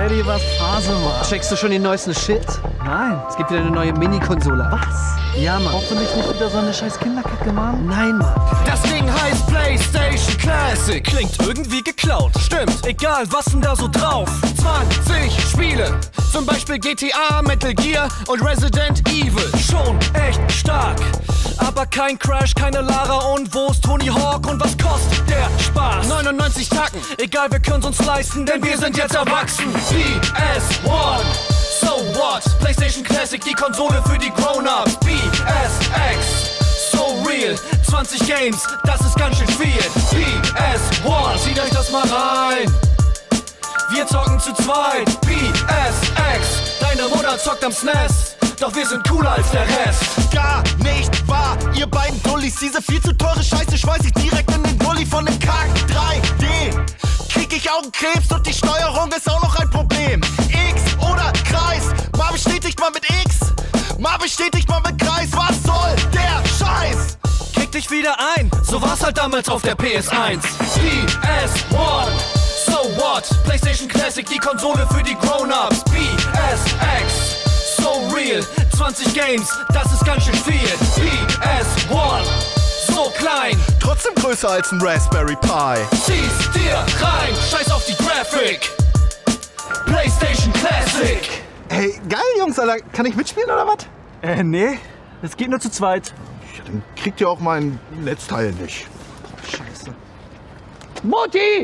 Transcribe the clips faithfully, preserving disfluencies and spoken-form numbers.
Freddy, was Phase war. Checkst du schon den neuesten Shit? Nein. Es gibt wieder eine neue Mini-Konsole. Was? Ja, Mann. Hoffentlich nicht wieder so eine scheiß Kinderkacke, Mann. Nein, Mann. Das Ding heißt PlayStation Classic. Klingt irgendwie geklaut. Stimmt, egal, was denn da so drauf? zwanzig Spiele. Zum Beispiel G T A, Metal Gear und Resident Evil. Schon echt stark. Aber kein Crash, keine Lara und wo ist Tony Hawk und was kostet der Spaß? neunundneunzig Tacken. Egal, wir können's uns leisten, denn wir sind jetzt erwachsen. P S eins. So what? PlayStation Classic, die Konsole für die Grown-Ups. P S X. So real. zwanzig Games, das ist ganz schön viel. P S eins. Zieht euch das mal rein. Wir zocken zu zweit. P S X. Deine Mutter zockt am S N E S. Doch wir sind cooler als der Rest. Gar nicht wahr, ihr beiden Dullis. Diese viel zu teure Scheiße schmeiß ich direkt in den Gully von dem Kack drei D. Krieg ich Augenkrebs und die Steuerung ist auch noch ein Problem. X oder Kreis, mal bestätigt man mit X, mal bestätigt man mit Kreis. Was soll der Scheiß? Krieg dich wieder ein, so war's halt damals auf der P S eins. P S eins. So what? PlayStation Classic, die Konsole für die Grown-Ups. P S X. So real, zwanzig Games, das ist ganz schön viel. P S eins, so klein, Trotzdem größer als ein Raspberry Pi. zieh's dir rein, scheiß auf die Grafik. PlayStation Classic. Hey, geil, Jungs, Alter. Kann ich mitspielen oder was? Äh, nee. Das geht nur zu zweit. Ja, dann kriegt ihr auch mein Netzteil nicht. Scheiße. Mutti!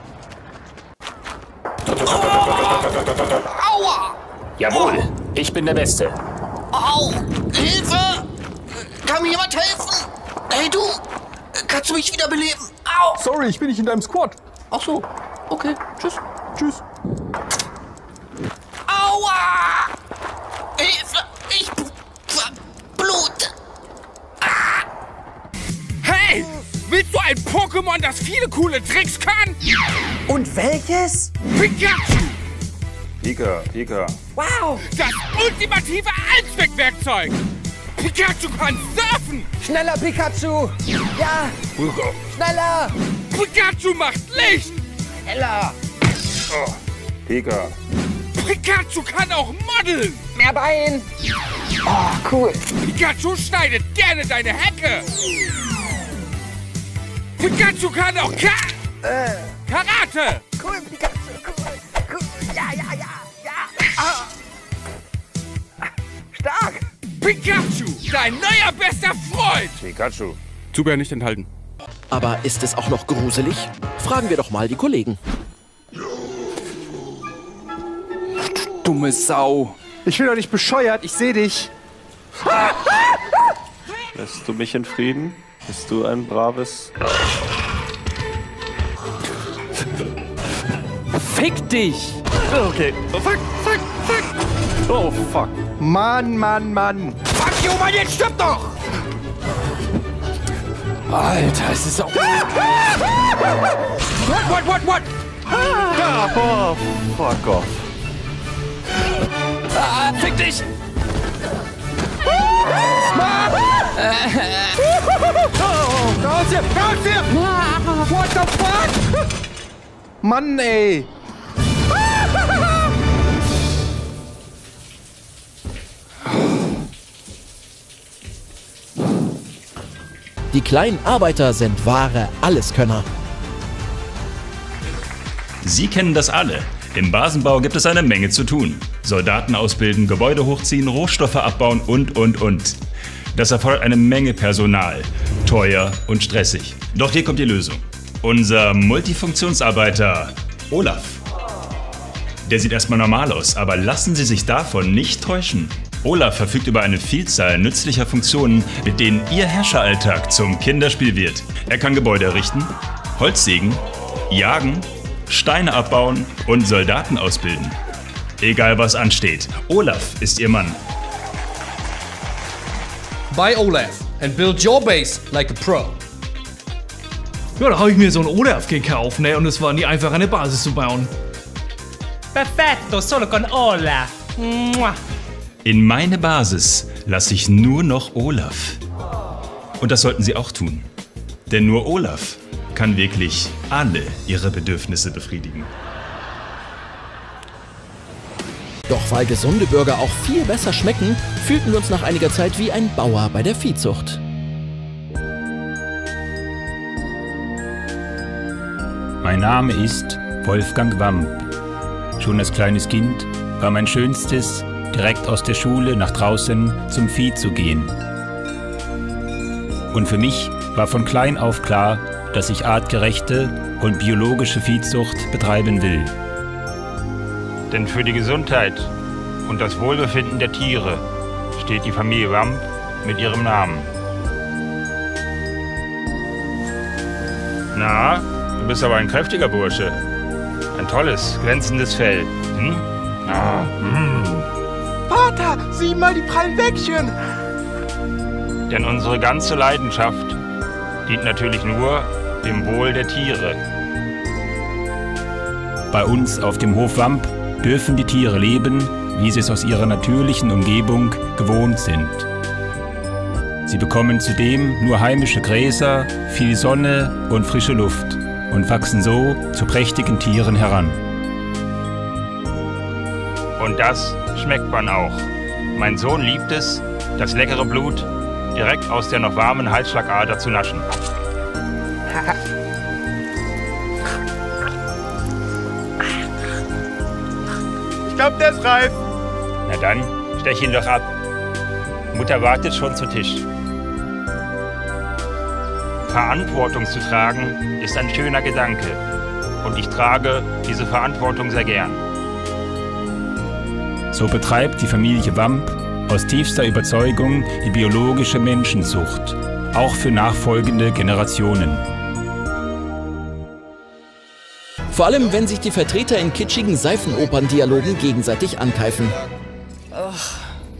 Aua! Jawohl, ich bin der Beste. Au! Hilfe! Kann mir jemand helfen? Hey du! Kannst du mich wiederbeleben? Au! Sorry, ich bin nicht in deinem Squad. Ach so. Okay, tschüss. Tschüss. Aua! Hilfe! Ich blute! Hey! Willst du ein Pokémon, das viele coole Tricks kann? Und welches? Pikachu! Pika, Pika. Wow! Das ultimative Allzweckwerkzeug! Pikachu kann surfen! Schneller, Pikachu! Ja! Pika. Schneller! Pikachu macht Licht! Schneller! Oh. Pika. Pikachu kann auch modeln! Mehr Bein! Oh, cool! Pikachu schneidet gerne deine Hecke! Pikachu kann auch Ka Äh, Karate! cool, Pikachu! Cool! Cool! Ja, ja, ja! Ja! Ah. Stark! Pikachu, dein neuer bester Freund! Pikachu. Zubehör nicht enthalten. Aber ist es auch noch gruselig? Fragen wir doch mal die Kollegen. Dumme Sau. Ich bin doch nicht bescheuert, ich seh dich. Lässt du mich in Frieden? Bist du ein braves... Fick dich! Okay. Oh, fuck, fuck, fuck. Oh, fuck. Mann, Mann, Mann. Fuck you, Mann, jetzt stimmt doch! Alter, es ist auch... What, what, what, what? Ja, boah, fuck off. Ah, fick dich! Raus hier! Raus hier! What the fuck? Mann, ey. Die kleinen Arbeiter sind wahre Alleskönner. Sie kennen das alle. Im Basenbau gibt es eine Menge zu tun. Soldaten ausbilden, Gebäude hochziehen, Rohstoffe abbauen und, und, und. Das erfordert eine Menge Personal. Teuer und stressig. Doch hier kommt die Lösung. Unser Multifunktionsarbeiter Olaf. Der sieht erstmal normal aus, aber lassen Sie sich davon nicht täuschen. Olaf verfügt über eine Vielzahl nützlicher Funktionen, mit denen Ihr Herrscheralltag zum Kinderspiel wird. Er kann Gebäude errichten, Holz sägen, jagen, Steine abbauen und Soldaten ausbilden. Egal was ansteht, Olaf ist Ihr Mann. Buy Olaf and build your base like a pro. Ja, da habe ich mir so einen Olaf gekauft, ne? Und es war nie einfach, eine Basis zu bauen. Perfetto, solo con Olaf. Mua. In meine Basis lasse ich nur noch Olaf. Und das sollten Sie auch tun. Denn nur Olaf kann wirklich alle Ihre Bedürfnisse befriedigen. Doch weil gesunde Burger auch viel besser schmecken, fühlten wir uns nach einiger Zeit wie ein Bauer bei der Viehzucht. Mein Name ist Wolfgang Wamp. Schon als kleines Kind war mein Schönstes, direkt aus der Schule nach draußen zum Vieh zu gehen. Und für mich war von klein auf klar, dass ich artgerechte und biologische Viehzucht betreiben will. Denn für die Gesundheit und das Wohlbefinden der Tiere steht die Familie Wamp mit ihrem Namen. Na, du bist aber ein kräftiger Bursche. Ein tolles, glänzendes Fell. Hm? Ah, hm. Vater, sieh mal die prallen Bäckchen. Denn unsere ganze Leidenschaft dient natürlich nur dem Wohl der Tiere. Bei uns auf dem Hof Wamp dürfen die Tiere leben, wie sie es aus ihrer natürlichen Umgebung gewohnt sind. Sie bekommen zudem nur heimische Gräser, viel Sonne und frische Luft und wachsen so zu prächtigen Tieren heran. Und das schmeckt man auch. Mein Sohn liebt es, das leckere Blut direkt aus der noch warmen Halsschlagader zu naschen. Ich glaube, der ist reif. Na dann, stech ihn doch ab. Mutter wartet schon zu Tisch. Verantwortung zu tragen ist ein schöner Gedanke. Und ich trage diese Verantwortung sehr gern. So betreibt die Familie Wamp aus tiefster Überzeugung die biologische Menschenzucht, auch für nachfolgende Generationen. Vor allem, wenn sich die Vertreter in kitschigen Seifenopern-Dialogen gegenseitig ankeifen. Ach.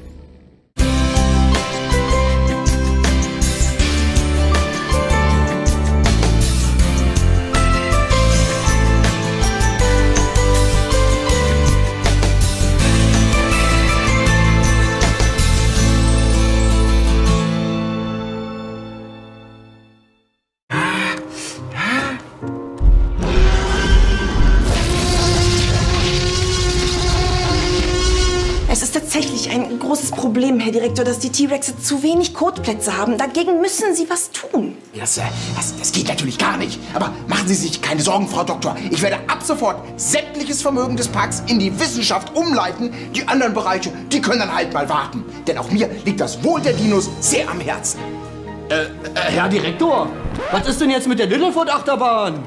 Es ist tatsächlich ein großes Problem, Herr Direktor, dass die T-Rexe zu wenig Kotplätze haben. Dagegen müssen Sie was tun. Das, äh, das, das geht natürlich gar nicht. Aber machen Sie sich keine Sorgen, Frau Doktor. Ich werde ab sofort sämtliches Vermögen des Parks in die Wissenschaft umleiten. Die anderen Bereiche, die können dann halt mal warten. Denn auch mir liegt das Wohl der Dinos sehr am Herzen. Äh, äh Herr Direktor, was ist denn jetzt mit der Littlefoot-Achterbahn?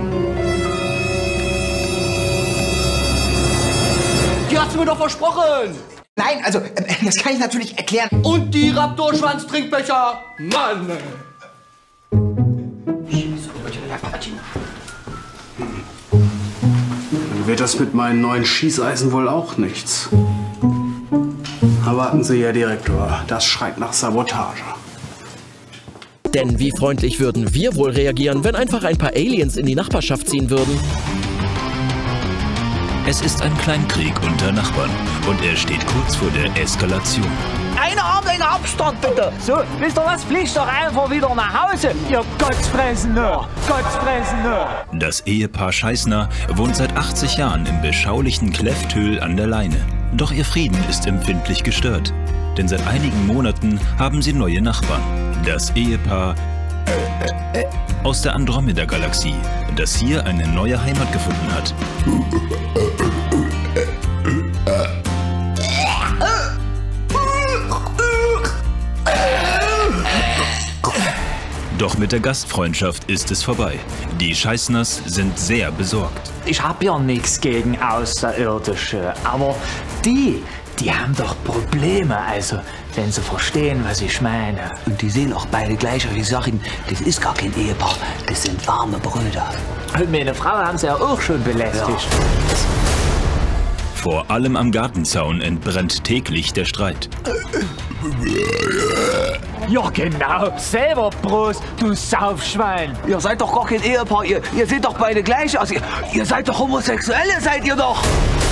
Die hast du mir doch versprochen! Nein, also, äh, das kann ich natürlich erklären. Und die Raptorschwanz-Trinkbecher! Mann! Dann wird das mit meinen neuen Schießeisen wohl auch nichts. Aber warten Sie, Herr Direktor, das schreit nach Sabotage. Denn wie freundlich würden wir wohl reagieren, wenn einfach ein paar Aliens in die Nachbarschaft ziehen würden? Es ist ein Kleinkrieg unter Nachbarn und er steht kurz vor der Eskalation. Eine Armlänge Abstand, bitte! So, wisst ihr was? Fliegt doch einfach wieder nach Hause, ihr Gottsfressende! Gottsfressende! Das Ehepaar Scheißner wohnt seit achtzig Jahren im beschaulichen Klefthöhl an der Leine. Doch ihr Frieden ist empfindlich gestört. Denn seit einigen Monaten haben sie neue Nachbarn. Das Ehepaar aus der Andromeda-Galaxie, das hier eine neue Heimat gefunden hat. Doch mit der Gastfreundschaft ist es vorbei. Die Scheißners sind sehr besorgt. Ich hab ja nichts gegen Außerirdische, aber die, die haben doch Probleme, also wenn sie verstehen, was ich meine. Und die sehen auch beide gleich aus, die sagen, das ist gar kein Ehepaar, das sind warme Brüder. Und meine Frau haben sie ja auch schon belästigt. Ja. Vor allem am Gartenzaun entbrennt täglich der Streit. Ja genau, selber Prost, du Saufschwein. Ihr seid doch gar kein Ehepaar, ihr, ihr seht doch beide gleich aus. Ihr, ihr seid doch Homosexuelle, seid ihr doch.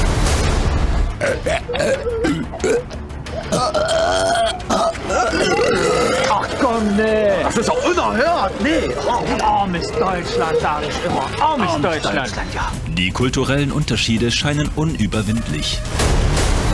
Ach komm, nee. Das ist doch unerhört, nee. Oh, armes Deutschland, sag ich immer. Armes, armes Deutschland. Deutschland, ja. Die kulturellen Unterschiede scheinen unüberwindlich.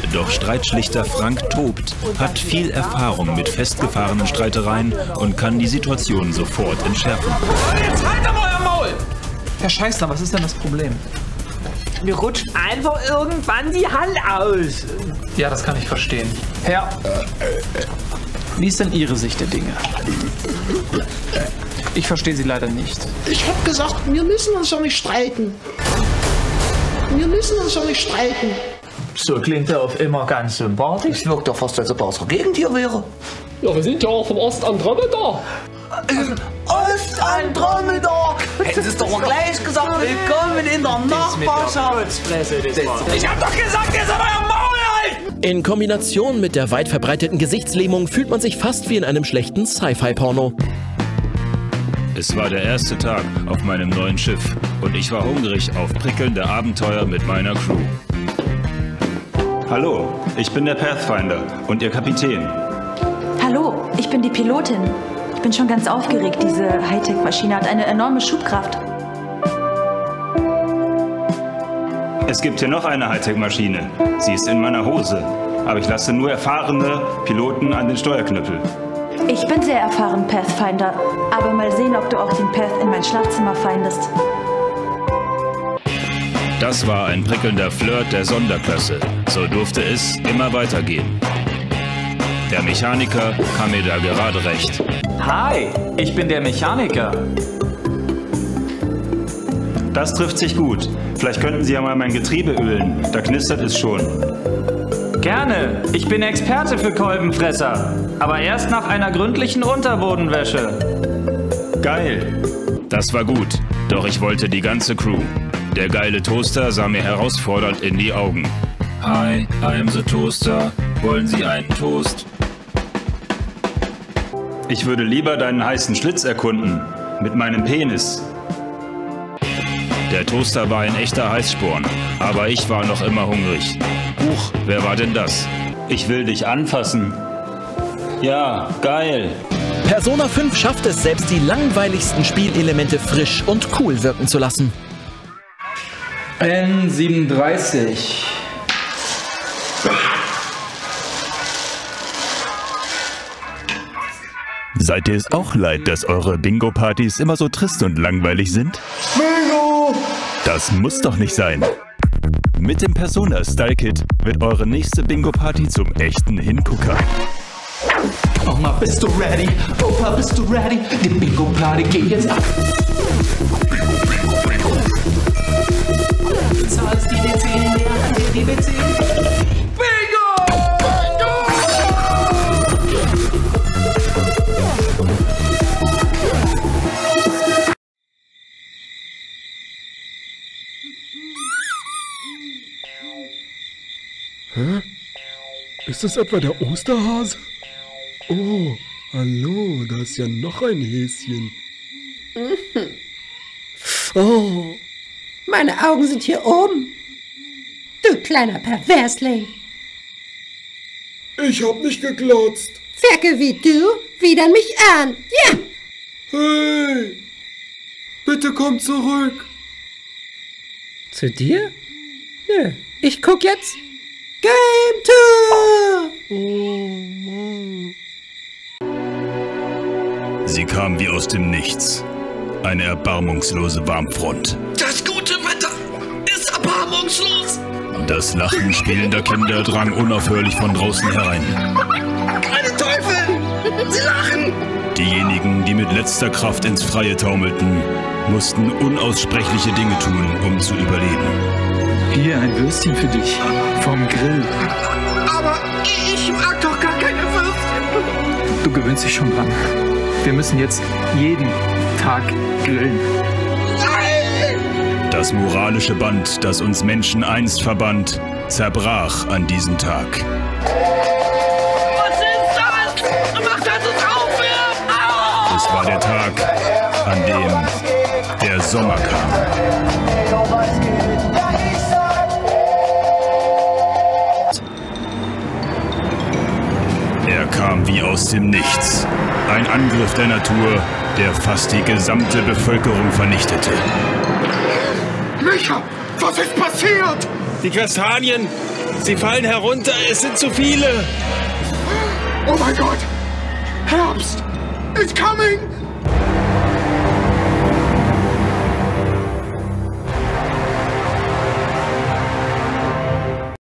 Doch Streitschlichter Frank tobt, hat viel Erfahrung mit festgefahrenen Streitereien und kann die Situation sofort entschärfen. Jetzt halt doch euer Maul! Herr Scheißler, was ist denn das Problem? Mir rutscht einfach irgendwann die Hand aus. Ja, das kann ich verstehen. Herr, wie ist denn Ihre Sicht der Dinge? Ich verstehe Sie leider nicht. Ich hab gesagt, wir müssen uns doch nicht streiten. Wir müssen uns doch nicht streiten. So klingt er auf immer ganz sympathisch. Wirkt doch fast, als ob er aus der Gegend hier wäre. Ja, wir sind ja auch vom Ost-Andromeda. Ost-Andromeda! Hätten Sie es doch mal gleich gesagt. Willkommen in der Nachbarschaft. Ich hab doch gesagt, ihr sollt euer Maul halten! In Kombination mit der weit verbreiteten Gesichtslähmung fühlt man sich fast wie in einem schlechten Sci-Fi-Porno. Es war der erste Tag auf meinem neuen Schiff und ich war hungrig auf prickelnde Abenteuer mit meiner Crew. Hallo, ich bin der Pathfinder und Ihr Kapitän. Hallo, ich bin die Pilotin. Ich bin schon ganz aufgeregt. Diese Hightech-Maschine hat eine enorme Schubkraft. Es gibt hier noch eine Hightech-Maschine. Sie ist in meiner Hose. Aber ich lasse nur erfahrene Piloten an den Steuerknüppel. Ich bin sehr erfahren, Pathfinder. Aber mal sehen, ob du auch den Path in mein Schlafzimmer findest. Das war ein prickelnder Flirt der Sonderklasse. So durfte es immer weitergehen. Der Mechaniker kam mir da gerade recht. Hi, ich bin der Mechaniker. Das trifft sich gut. Vielleicht könnten Sie ja mal mein Getriebe ölen. Da knistert es schon. Gerne. Ich bin Experte für Kolbenfresser. Aber erst nach einer gründlichen Unterbodenwäsche. Geil. Das war gut. Doch ich wollte die ganze Crew. Der geile Toaster sah mir herausfordernd in die Augen. Hi, I'm the Toaster. Wollen Sie einen Toast? Ich würde lieber deinen heißen Schlitz erkunden. Mit meinem Penis. Der Toaster war ein echter Heißsporn. Aber ich war noch immer hungrig. Huch, wer war denn das? Ich will dich anfassen. Ja, geil. Persona fünf schafft es, selbst die langweiligsten Spielelemente frisch und cool wirken zu lassen. N siebenunddreißig. Seid ihr es auch leid, dass eure Bingo-Partys immer so trist und langweilig sind? Bingo! Das muss doch nicht sein. Mit dem Persona Style Kit wird eure nächste Bingo-Party zum echten Hingucker. Oma, bist du ready? Opa, bist du ready? Die Bingo-Party geht jetzt ab. Du zahlst die D zehn, ja, die D zehn. Bingo! Hä? Ist das etwa der Osterhase? Oh, hallo, da ist ja noch ein Häschen. Mhm. Oh, meine Augen sind hier oben. Du kleiner Perversling. Ich hab nicht geglotzt. Ferkel wie du, widern mich an. Ja! Hey! Bitte komm zurück. Zu dir? Nö, ich guck jetzt. Game Tour! Oh Mann. Sie kam wie aus dem Nichts. Eine erbarmungslose Warmfront. Das gute Wetter ist erbarmungslos. Das Lachen spielender Kinder drang unaufhörlich von draußen herein. Kleine Teufel! Sie lachen! Diejenigen, die mit letzter Kraft ins Freie taumelten, mussten unaussprechliche Dinge tun, um zu überleben. Hier ein Würstchen für dich. Vom Grill. Aber ich mag doch gar keine Würstchen. Du gewöhnst dich schon dran. Wir müssen jetzt jeden Tag grillen. Nein! Das moralische Band, das uns Menschen einst verband, zerbrach an diesem Tag. Was ist das? Mach, dass es aufhört! Au! Es war der Tag, an dem der Sommer kam. Er kam wie aus dem Nichts. Ein Angriff der Natur, der fast die gesamte Bevölkerung vernichtete. Micha, was ist passiert? Die Kastanien Sie fallen herunter, es sind zu viele. Oh mein Gott! Herbst! It's coming!